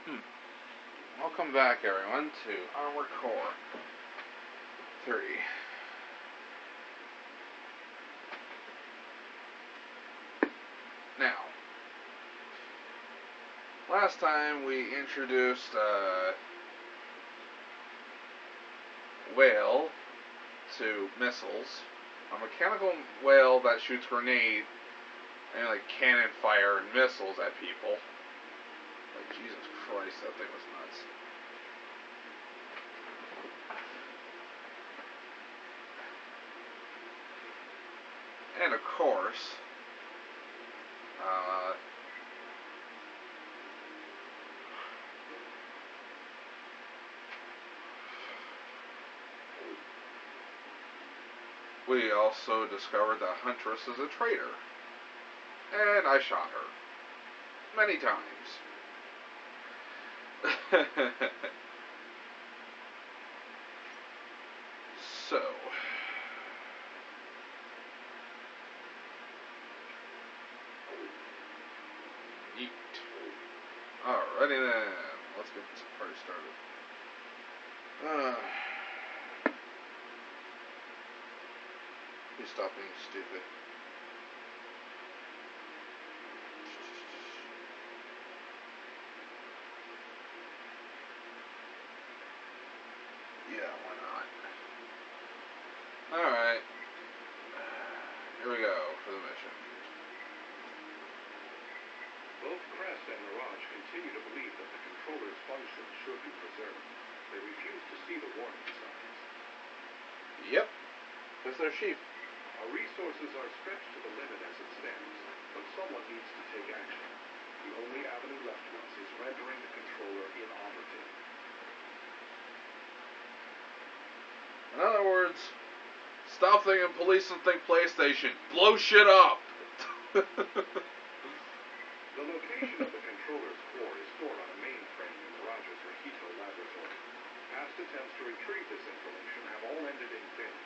Welcome back, everyone, to Armored Core 3. Now, last time we introduced whale to missiles, a mechanical whale that shoots grenade and like cannon fire and missiles at people. Like, Jesus Christ, that thing was nuts. And of course, we also discovered that Huntress is a traitor. And I shot her. Many times. So. Yeet. Alrighty then. Let's get this party started. Please stop being stupid. Yeah, why not? Alright. Here we go for the mission. Both Crest and Mirage continue to believe that the controller's function should be preserved. They refuse to see the warning signs. Yep. Because they're sheep. Our resources are stretched to the limit as it stands, but someone needs to take action. The only avenue left to us is rendering the controller inoperative. In other words, stop thinking police and think PlayStation. Blow shit up! The location of the controller's core is stored on a mainframe in Mirage's Rahito laboratory. Past attempts to retrieve this information have all ended in failure.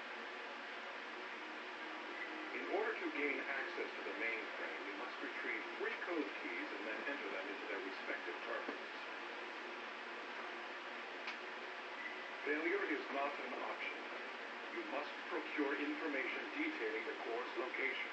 In order to gain access to the mainframe, you must retrieve 3 code keys and then enter them into their respective terminals. Failure is not an option. You must procure information detailing the core's location.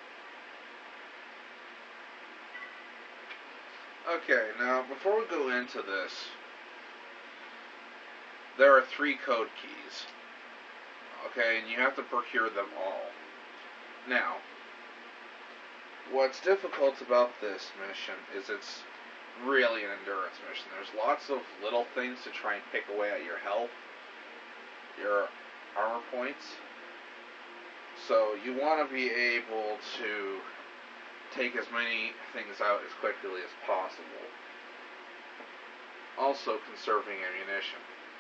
Okay, now before we go into this, there are 3 code keys. Okay, and you have to procure them all. Now, what's difficult about this mission is it's really an endurance mission. There's lots of little things to try and pick away at your health, your armor points. So you want to be able to take as many things out as quickly as possible. Also conserving ammunition.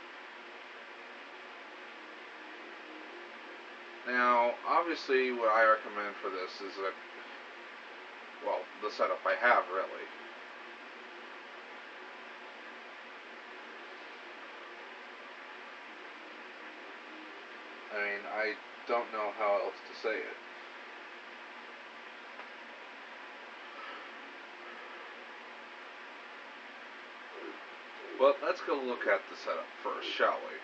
Now, obviously what I recommend for this is the setup I have, really. I mean, I don't know how else to say it. But let's go look at the setup first, shall we?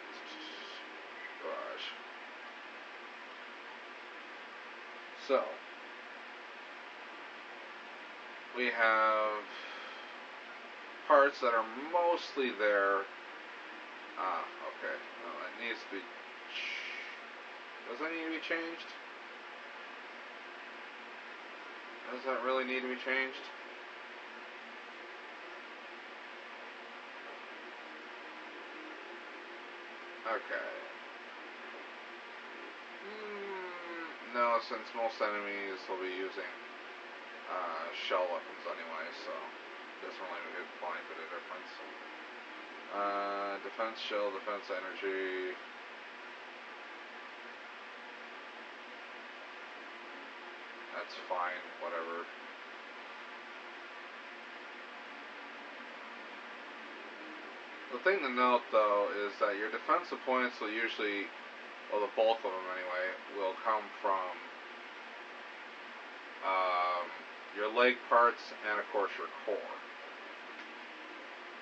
Gosh. So, we have parts that are mostly there. Okay. Well, it needs to be... Does that need to be changed? Does that really need to be changed? Okay. No, since most enemies will be using shell weapons anyway, so this one will be a fine bit of difference. Defense shell, defense energy. That's fine, whatever. The thing to note, though, is that your defensive points will usually, well, the bulk of them anyway, will come from your leg parts and, of course, your core.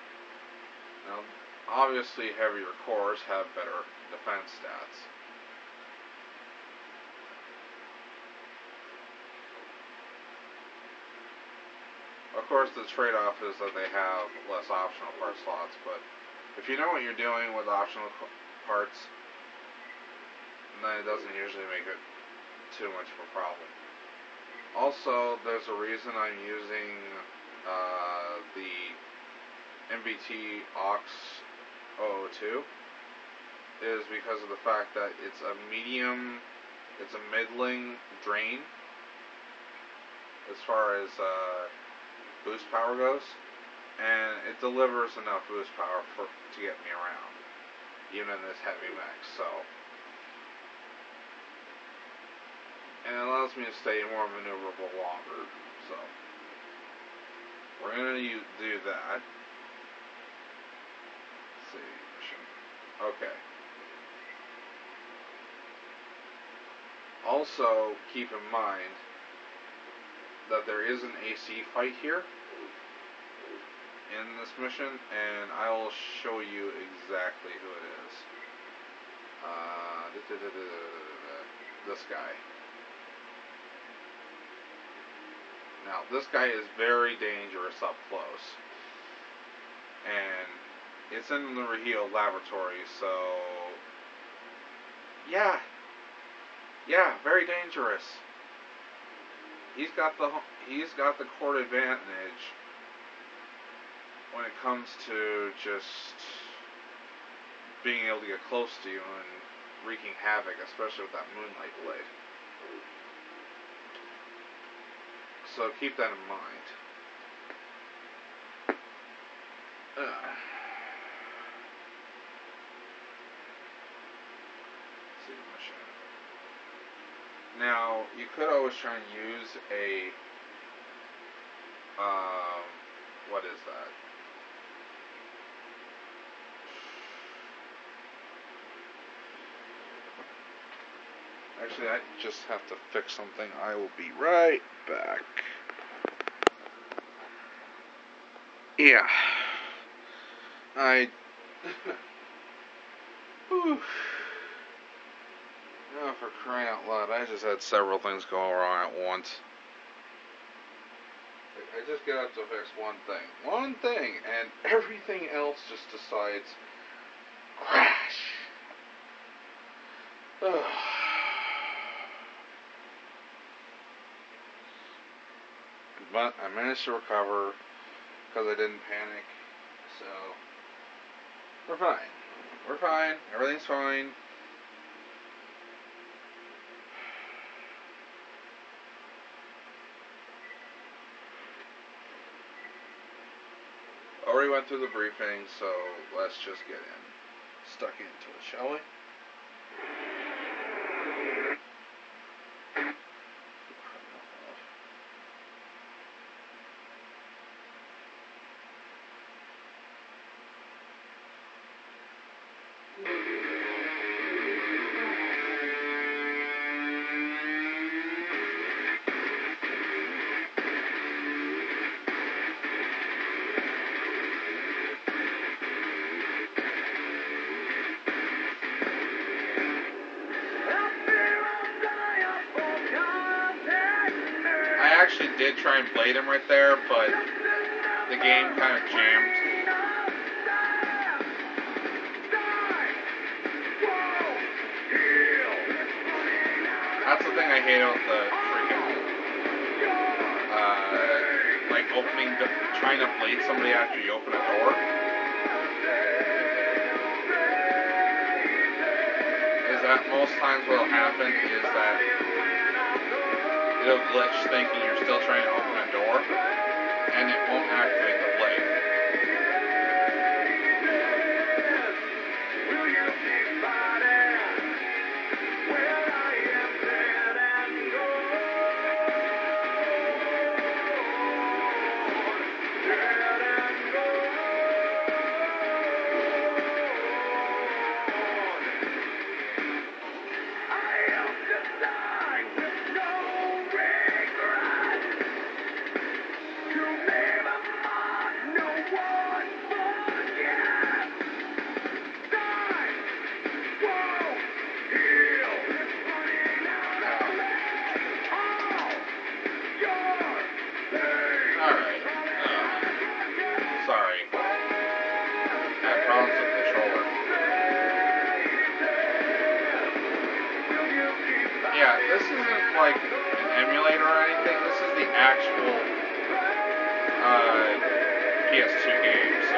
Now, obviously, heavier cores have better defense stats. Of course, the trade-off is that they have less optional part slots, but if you know what you're doing with optional parts, then it doesn't usually make it too much of a problem. Also, there's a reason I'm using the MBT AUX 002 is because of the fact that it's a middling drain as far as boost power goes, and it delivers enough boost power to get me around, even in this heavy mech. So, and it allows me to stay more maneuverable longer. So, we're gonna do that. Let's see, mission. Okay. Also, keep in mind that there is an AC fight here in this mission, and I will show you exactly who it is. This guy. Now, this guy is very dangerous up close, and it's in the Rahio laboratory, so yeah, very dangerous. He's got the core advantage when it comes to just being able to get close to you and wreaking havoc, especially with that Moonlight Blade. So keep that in mind. Let's see the mission. Now, you could always try and use a, what is that? Actually, I just have to fix something. I will be right back. Yeah. Whew. Oh, for crying out loud, I just had several things going wrong at once. I just get up to fix one thing, and everything else just decides, crash. Ugh. But I managed to recover because I didn't panic, so we're fine. We're fine. Everything's fine. Already went through the briefing, so let's just get stuck into it, shall we? I actually did try and blade him right there, but the game kind of jammed. That's the thing I hate about the freaking, trying to blade somebody after you open a door. Is that most times what'll happen is that it'll glitch thinking you're still trying to open a door, and it won't activate the blade. this isn't like an emulator or anything. This is the actual PS2 game. So.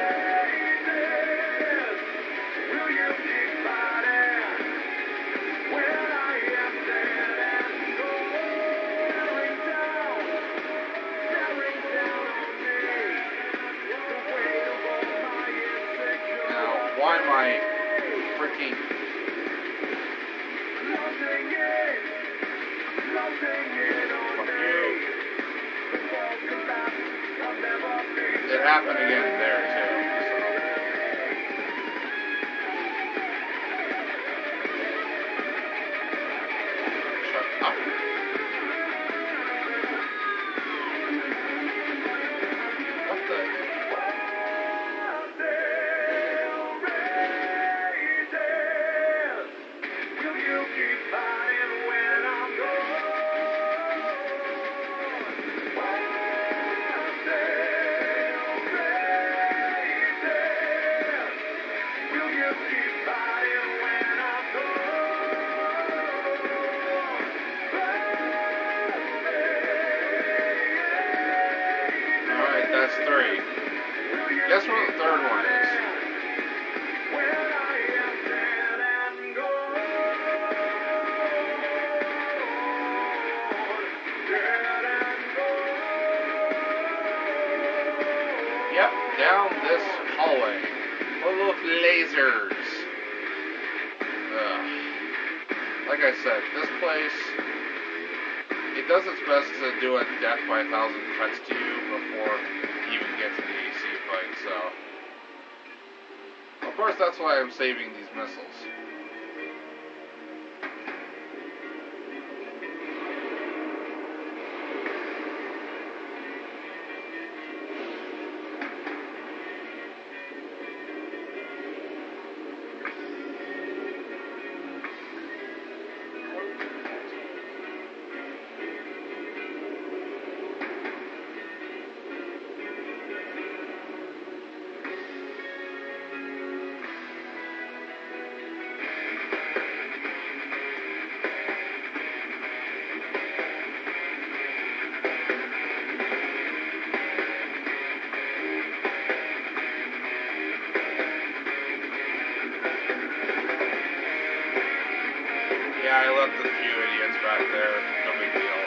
Why am I freaking... It happened again there too. So. Shut up. What the... That's 3. Guess what the third one is? Yep, down this hallway full of lasers. Ugh. Like I said, this place, it does its best to do a death by 1,000 cuts to you before you even get to the AC fight, so... Of course, that's why I'm saving these missiles. Yeah, I left a few idiots back there. No big deal.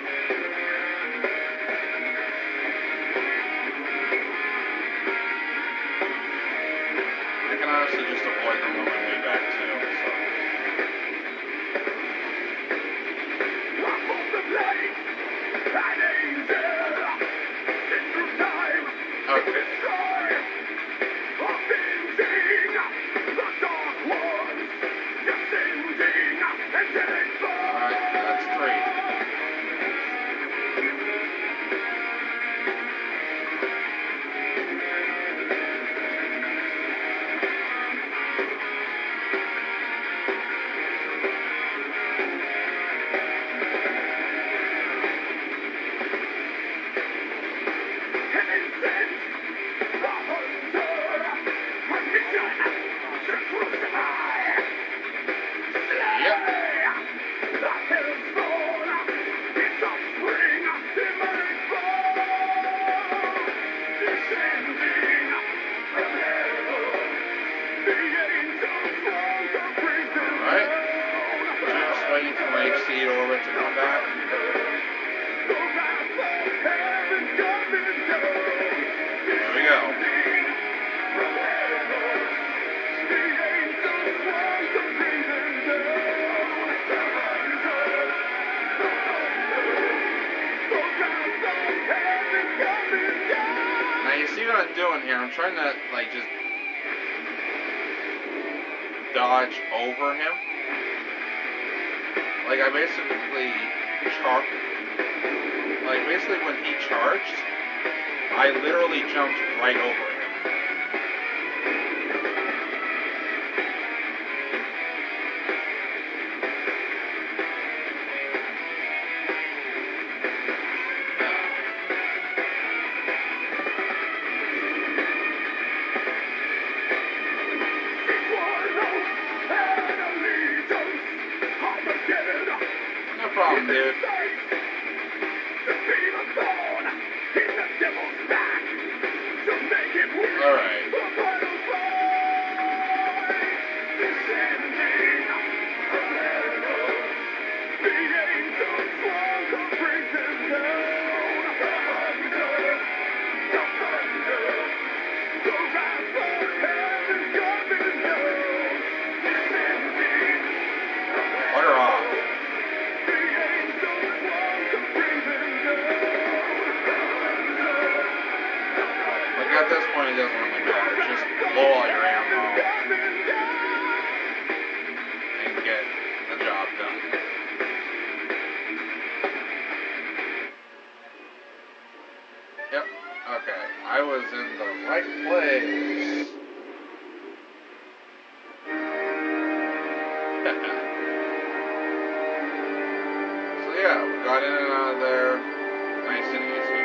I can honestly just avoid them on my way back too, so. Okay. Alright, that's 3. Waiting for my HC orbit to come back. There we go. Now you see what I'm doing here. I'm trying to like just dodge over him. Like I basically when he charged, I literally jumped right over him. dude. Alright. Bugger off. Like, at this point, it doesn't really matter. Just blow all your ammo and get the job done. Yep, okay. I was in the right place. So yeah, we got in and out of there nice and easy.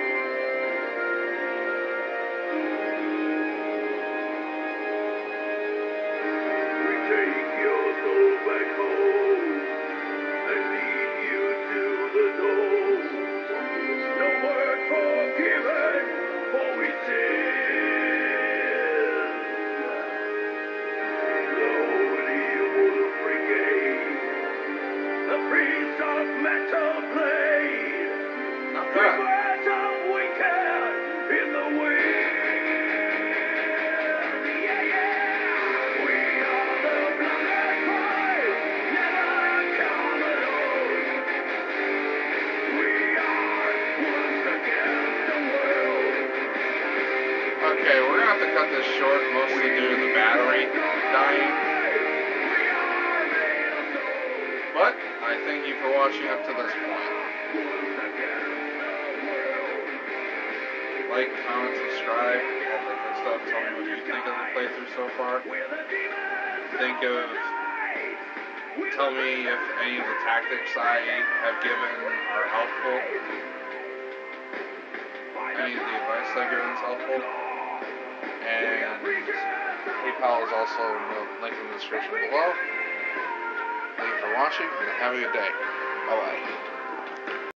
We take your soul back home and lead you to the door. No word forgiven for we sin. Slowly Wolf Brigade, the priest of metal blade, Not bad. words of wicked in the wind. Yeah, yeah. We are the blooded boys, never come alone. We are wolves against the world. Okay, we're gonna have to cut this short, mostly due to the battery dying. But I thank you for watching up to this point. Like, comment, subscribe, all that good stuff. Tell me what you think of the playthrough so far. Tell me if any of the tactics I have given are helpful. Any of the advice I've given is helpful. And PayPal is also linked in the description below. Thank you for watching, and have a good day. Bye-bye.